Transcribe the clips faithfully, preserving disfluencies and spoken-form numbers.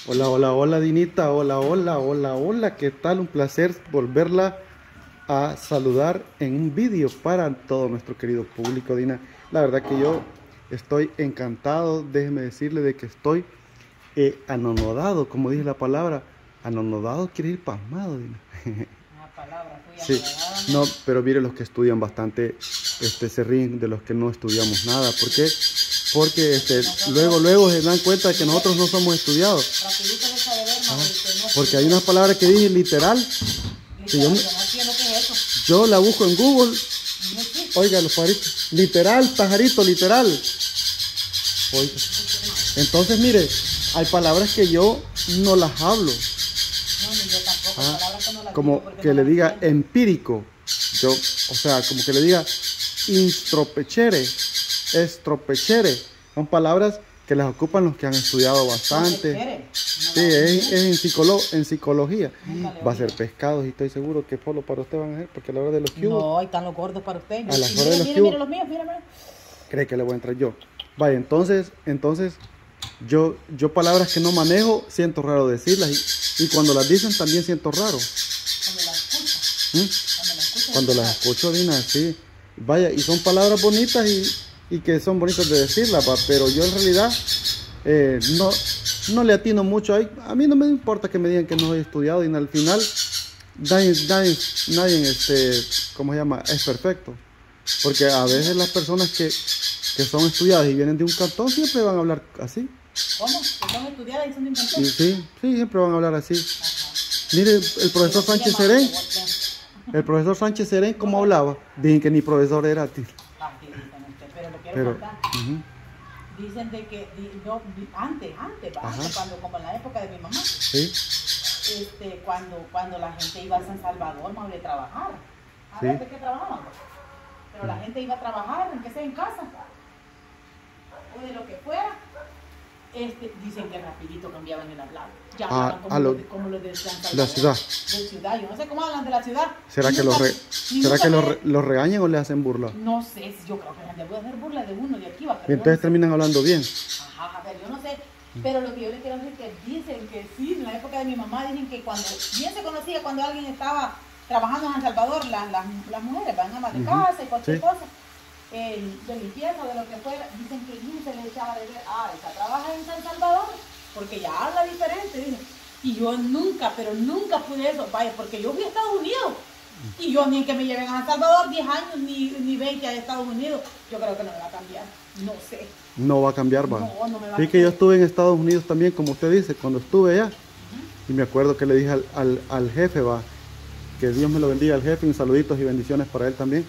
Hola, hola, hola Dinita, hola, hola, hola, hola, ¿qué tal? Un placer volverla a saludar en un vídeo para todo nuestro querido público, Dina. La verdad que yo estoy encantado, déjeme decirle de que estoy eh, anonadado, como dice la palabra. Anonadado quiere ir pasmado, Dina. Una palabra tuya, Sí, no, pero mire, los que estudian bastante este, se ríen de los que no estudiamos nada. ¿Por qué? Porque este, luego, luego se dan cuenta de que nosotros no somos estudiados. Rapidito deja de ver, Ah, Mauricio, no porque hay una palabra que dice literal, que yo, literal, yo no entiendo qué es eso. yo la busco en Google. No existe. Oiga, los pajaritos, literal, pajarito, literal. Oiga. Entonces, mire, hay palabras que yo no las hablo. No, ni yo tampoco. Ah, Palabras que no las como digo porque que no le las diga entiendo. empírico. Yo, o sea, como que le diga intropechere, estropechere. Son palabras que las ocupan los que han estudiado bastante. Tropechere, no Sí, las es, entiendo. es en, psicolo, en psicología. Nunca le Va a ser oí. pescados y estoy seguro que solo para usted van a ser, porque a la hora de los cubos, No, ahí están los gordos para usted. a las Y horas de mire, los mire, cubos, mire los míos, mire, mire. cree que le voy a entrar yo. Vaya, entonces, entonces, yo, yo palabras que no manejo, siento raro decirlas. Y, y cuando las dicen también siento raro. Cuando las escucha, ¿Mm? cuando las escucha. Cuando las escucho, Dina, sí. Vaya, y son palabras bonitas y, y que son bonitas de decirlas, va, pero yo en realidad eh, no, no le atino mucho. A, a mí no me importa que me digan que no he estudiado, y al final nadie, nadie, nadie este, ¿cómo se llama? Es perfecto. Porque a veces las personas que, que son estudiadas y vienen de un cantón siempre van a hablar así. ¿Cómo? Que son estudiadas y son de un Y cantón. sí, sí, siempre van a hablar así. Ajá. Mire, el profesor Sánchez Serén, el profesor Sánchez Serén, ¿cómo hablaba? Dicen que ni profesor era. Tío. Ah, sí, dicen usted, pero lo quiero Pero, contar. uh-huh. Dicen de que di- yo, di- antes, antes, ¿va? Ajá. antes, cuando, como en la época de mi mamá, Sí, este, cuando, cuando la gente iba a San Salvador, más de trabajar. A Sí. ver, ¿de qué trabajaban? Pero la gente iba a trabajar, aunque sea en casa, o de lo que fuera. Este, dicen que rapidito cambiaban el hablado. Ya Ah, hablaban como, a lo- los de, como los de San Salvador. la ciudad. De ciudad, yo no sé cómo hablan de la ciudad. ¿Será Y que, nunca- los, re- y ¿será nunca que los, me- re- los regañan o le hacen burla? No sé, yo creo que la gente puede hacer burla de uno de aquí, va. Y Pero yo entonces no sé. terminan hablando bien. Ajá, a ver, yo no sé, pero lo que yo le quiero decir es que dicen que sí, en la época de mi mamá dicen que cuando, bien se conocía cuando alguien estaba trabajando en San Salvador, las, las, las mujeres van a de Ujú, casa y cualquier sí. cosa, eh, de limpieza, de lo que fuera, dicen que bien se les echaba de ver, ah, esa trabaja en San Salvador, porque ya habla diferente, dicen. Y yo nunca, pero nunca pude eso, vaya, porque yo fui a Estados Unidos. Y yo ni que me lleven a San Salvador diez años, ni, ni veinte a Estados Unidos, yo creo que no me va a cambiar, no sé. No va a cambiar, va. No, no me va a Sí, que yo cambiar. estuve en Estados Unidos también, como usted dice, cuando estuve allá. Y me acuerdo que le dije al, al, al jefe, va, que Dios me lo bendiga al jefe, y saluditos y bendiciones para él también.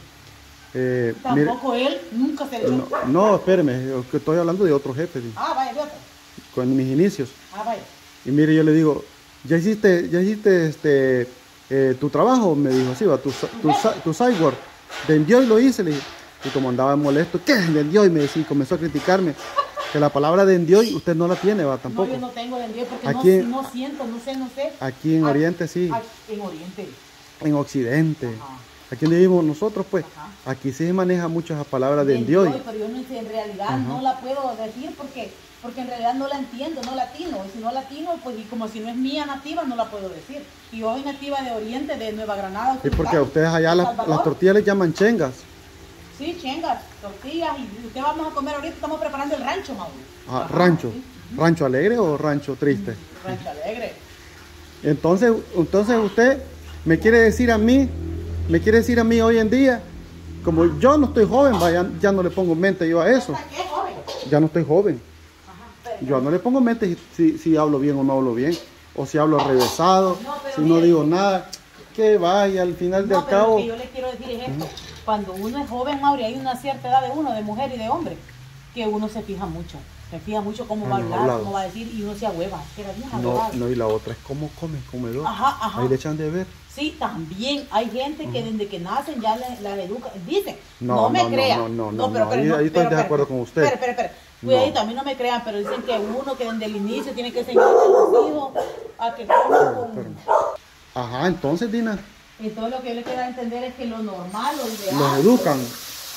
Eh, mire, Tampoco él nunca se dio. no, no, espéreme, yo que estoy hablando de otro jefe, di, Ah, vaya, de otro. con mis inicios. Ah, vaya. Y mire, yo le digo, ¿ya hiciste, ya hiciste este, eh, tu trabajo? Me dijo así, va, tu, tu, tu side work. Vendió y lo hice, le dije. Y como andaba molesto, ¿qué vendió? Y me decía, y comenzó a criticarme. Que la palabra vendió y usted no la tiene, va, tampoco. No, yo no tengo vendido porque Aquí- no, no siento, no sé, no sé. Aquí en Ah, Oriente sí, ah, en Oriente. en Occidente. Ajá. Aquí donde vivimos nosotros, pues, Ajá. aquí sí se maneja mucho esa palabra de Vendió, Dios. pero yo no sé, en realidad Ajá. no la puedo decir porque, porque en realidad no la entiendo, no latino. Y si no latino, pues y como si no es mía nativa, no la puedo decir. Y yo soy nativa de Oriente, de Nueva Granada. Sí, porque a Tulcán, ustedes allá El las, Salvador. las tortillas les llaman chengas. Sí, chengas, tortillas. Y usted vamos a comer ahorita, estamos preparando el rancho, Mauro. Ah, Ajá, rancho. sí. ¿Rancho alegre o rancho triste? Rancho alegre. Entonces, entonces usted me quiere decir a mí, me quiere decir a mí hoy en día, como yo no estoy joven, va, ya, ya no le pongo mente yo a eso. ¿Hasta qué, joven? Ya no estoy joven. Ajá, pero- Yo no le pongo mente si, si hablo bien o no hablo bien. O si hablo revesado, No, pero si no mire. digo nada. Que vaya, al final No, del pero cabo. lo que yo le quiero decir es esto. Cuando uno es joven, Mauri, hay una cierta edad de uno, de mujer y de hombre, que uno se fija mucho. Se fija mucho cómo Ah, va a no, hablar, hablado. cómo va a decir, y uno se ahueva. Queda bien No, ahuevado. no, y la otra es cómo come, comedor. Ajá, ajá. Ahí le echan de ver. Sí, también hay gente que desde que nacen ya la, la educa. Dicen, No, no, me no, no, crean. no, no, no, pero, no, pero, ahí- no, ahí estoy pero, de pero, acuerdo con usted. Espera, espera, espera. No. Cuidadito, a mí no me crean, pero dicen que uno que desde el inicio tiene que enseñarle a los hijos a que coman con... Espérame. Ajá, entonces, Dina, Entonces lo que yo le quiero entender es que lo normal, lo ideal... los educan.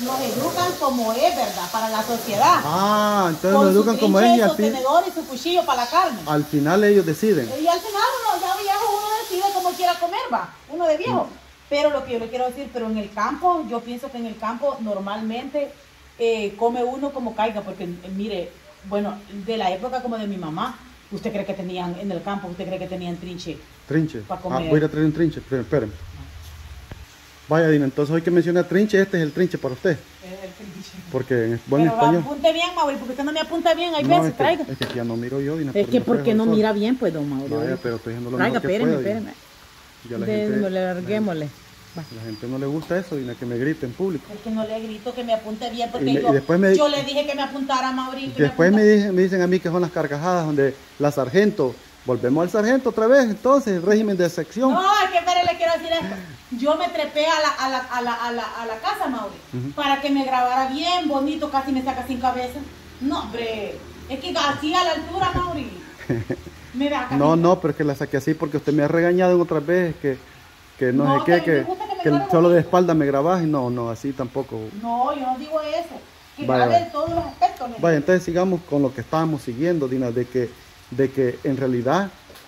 nos educan como es, ¿verdad? Para la sociedad. Ah, entonces Con nos educan su como es y trinche, al, su fin, tenedor y su cuchillo para la carne. al final ellos deciden. Y al final uno, ya viejo, uno decide cómo quiera comer, va. Uno de viejo. Mm. Pero lo que yo le quiero decir, pero en el campo, yo pienso que en el campo normalmente eh, come uno como caiga, porque eh, mire, bueno, de la época como de mi mamá, ¿usted cree que tenían en el campo, usted cree que tenían trinche? Trinche. Para comer. Ah, voy a ir a traer un trinche, espérenme. Vaya, Dina, entonces hoy que menciona trinche, este es el trinche para usted. Es el trinche. Porque en buen pero español. Apunte bien, Mauri, porque usted no me apunta bien, hay no, veces, es que, traiga. Es que ya no miro yo, Dina. Es que porque no mira bien, pues, don Mauri. Vaya, pero estoy diciendo lo traiga, mejor que espéreme, pueda, espéreme. Ya la gente, larguémosle. La, la gente no le gusta eso, Dina, que me grite en público. Es que no le grito que me apunte bien, porque y me, yo, y después me, yo le dije que me apuntara, Mauri. Que después me, me, dicen, me dicen a mí que son las carcajadas donde la sargento, volvemos al sargento otra vez, entonces, el régimen de sección. No, es que espere, le quiero decir esto. Yo me trepé a la, a la, a la, a la, a la casa, Mauri, uh-huh. para que me grabara bien bonito, casi me saca sin cabeza. No, hombre, es que así a la altura, Mauri. Me da no, no, pero es que la saqué así porque usted me ha regañado en otras veces que, que no, no sé qué, que, que, que solo de espalda me grabás y no, no, así tampoco. No, yo no digo eso. Que grabe todos los aspectos. ¿no? Vaya, entonces sigamos con lo que estábamos siguiendo, Dina, de que, de que en realidad,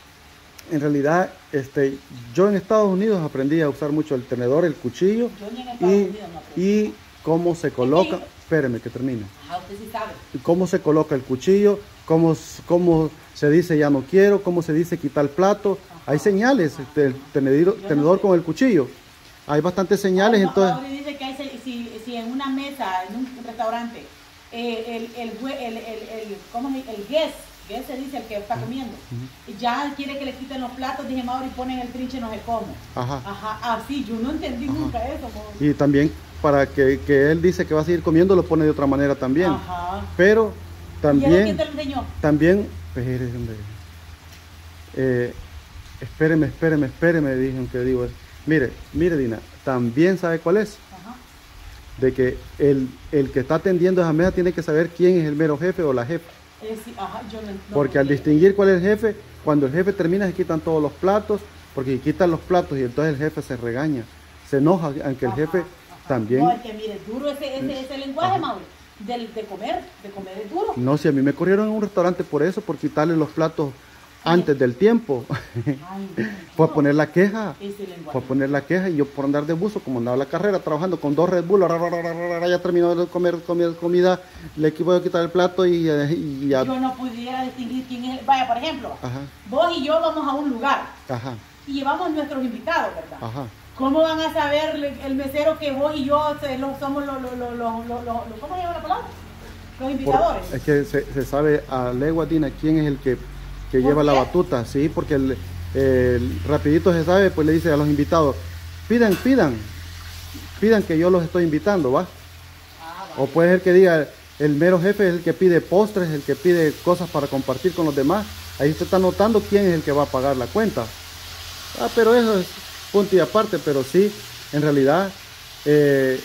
en realidad, este, yo en Estados Unidos aprendí a usar mucho el tenedor, el cuchillo y, no y cómo se coloca. Es que yo... Espéreme que termine. Ajá, usted sí sabe. Cómo se coloca el cuchillo, cómo, cómo se dice ya no quiero, cómo se dice quitar el plato. Ajá. Hay señales, este, el tenedor, tenedor no con el cuchillo. Hay bastantes señales, no, entonces. Mauri dice que hay, si, si en una mesa, en un restaurante, eh, el, el, el, el, el, ¿cómo es? El guest, guest se dice el que está comiendo, uh-huh. ya quiere que le quiten los platos, dije Mauri, ponen el trinche, no se come. Ajá. Ajá, así, yo no entendí Ajá. nunca eso. Mauri. Y también para que, que él dice que va a seguir comiendo, lo pone de otra manera también. Ajá. Pero también. ¿Quién te lo enseñó? También, espéreme, eh, espéreme, espéreme, espéreme, dije que digo. Mire, mire, Dina, también sabe cuál es. Ajá. De que el, el que está atendiendo esa mesa tiene que saber quién es el mero jefe o la jefa. Eh, sí, ajá, yo no, no porque al distinguir cuál es el jefe, cuando el jefe termina se quitan todos los platos, porque si quitan los platos y entonces el jefe se regaña, se enoja, aunque el ajá, jefe ajá. también. No, es que mire, es duro ese, ese, ese lenguaje, Mauri, de, de comer, de comer es duro. No, si a mí me corrieron en un restaurante por eso, por quitarle los platos antes del tiempo. Ay, no, fue a poner la queja. Fue a poner la queja y yo por andar de buzo, como andaba la carrera trabajando con dos Red Bull, ya terminó de comer, comer comida, le voy a quitar el plato y, y ya. Yo no pudiera distinguir quién es. Vaya, por ejemplo, Ajá. vos y yo vamos a un lugar Ajá. y llevamos nuestros invitados, ¿verdad? Ajá. ¿Cómo van a saber el mesero que vos y yo somos los, los, los, los, los, los ¿cómo se llama la palabra? Los invitadores. Por, es que se, se sabe a legua, Dina, quién es el que que lleva la batuta, sí, porque el, el rapidito se sabe, pues le dice a los invitados, pidan, pidan, pidan que yo los estoy invitando, ¿va? Ah, vale. O puede ser que diga, el mero jefe es el que pide postres, el que pide cosas para compartir con los demás, ahí usted está notando quién es el que va a pagar la cuenta. Ah, pero eso es punto y aparte, pero sí, en realidad, eh,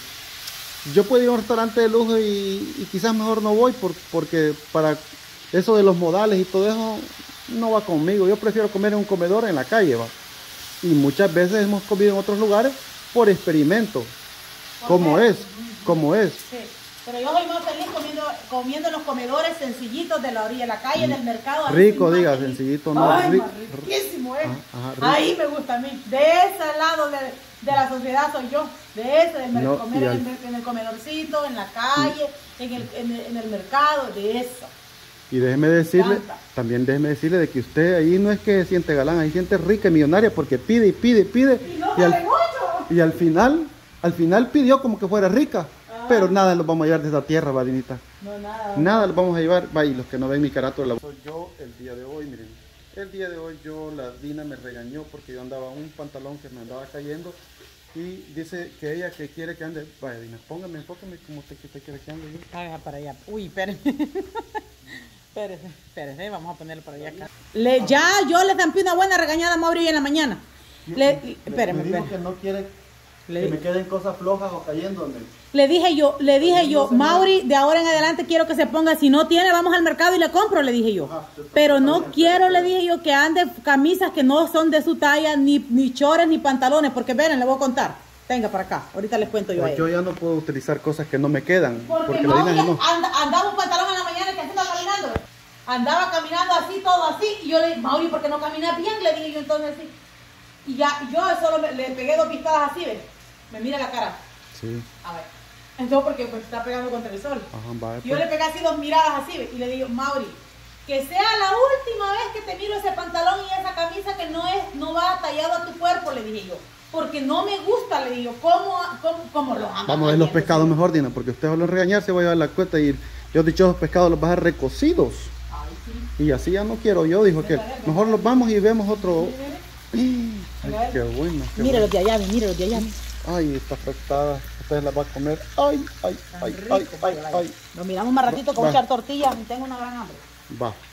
yo puedo ir a un restaurante de lujo y, y quizás mejor no voy, por, porque para eso de los modales y todo eso, no va conmigo. Yo prefiero comer en un comedor en la calle, va. Y muchas veces hemos comido en otros lugares por experimento. Como es, como es. Sí. Pero yo soy más feliz comiendo, comiendo en los comedores sencillitos de la orilla de la calle, mm. del mercado. Rico, diga, feliz. Sencillito, no. Ay, rico. Riquísimo, ¿eh? Ajá, ajá, ahí me gusta a mí. De ese lado de, de la sociedad soy yo. De ese, de no, comer en, al... en el comedorcito, en la calle, sí. en, el, en, el, en el mercado, de eso. Y déjeme decirle, también déjeme decirle de que usted ahí no es que se siente galán, ahí se siente rica y millonaria porque pide y pide y pide. Y, no y, al, y al final, al final pidió como que fuera rica. Ah. Pero nada los vamos a llevar de esta tierra, Varinita. No, nada. Nada los vamos a llevar. Va, y los que no ven mi carácter, la... Soy yo el día de hoy, miren. El día de hoy yo, la Dina me regañó porque yo andaba un pantalón que me andaba cayendo. Y dice que ella que quiere que ande. Vaya, Dina, póngame, enfócame como usted, usted quiere que ande. Haga para allá. Uy, espérenme. Espérese, espérese, vamos a ponerlo por allá acá. Le, ya yo le zampé una buena regañada a Mauri en la mañana. Le, espéreme, me dijo que no quiere le, que me queden cosas flojas o cayéndome. Le dije yo, le dije yo, no Mauri, de ahora en adelante quiero que se ponga, si no tiene, vamos al mercado y le compro, le dije yo. Ajá, pero no bien, quiero, pero... le dije yo, que ande camisas que no son de su talla, ni, ni chores, ni pantalones, porque ven, le voy a contar. Tenga para acá, ahorita les cuento yo a Pues ella. yo ya no puedo utilizar cosas que no me quedan. Porque, Porque la Mauri Dina no. anda- andaba un pantalón en la mañana que andaba caminando. Andaba caminando así, todo así. Y yo le dije, Mauri, ¿por qué no caminas bien? Le dije yo entonces así. Y ya, yo solo me- le pegué dos pistadas así, ¿ves? Me mira la cara. Sí. A ver. Entonces, porque pues está pegando contra el sol. Ajá, vaya, Yo pues. le pegué así dos miradas así, ¿ves? Y le digo, Mauri, que sea la última vez que te miro ese pantalón y esa camisa que no es, no va tallado a tu cuerpo, le dije yo. Porque no me gusta, le digo, ¿cómo, cómo, cómo lo andan Vamos a ver los haciendo? pescados mejor, Dina, porque usted va a regañar, se va a llevar la cuenta y los dichosos pescados los va a dejar recocidos. Ay, sí. Y así ya no quiero yo, dijo que mejor los vamos y vemos otro. Ay, Mira, qué bueno. Qué mira bueno. los de allá, mira los de allá. Ay, está afectada. Ustedes la van a comer. Ay, ay, Tan ay, rico, ay, ay, vaya, vaya. ay. Nos miramos más ratito, que voy a Va. echar tortillas y tengo una gran hambre. Va.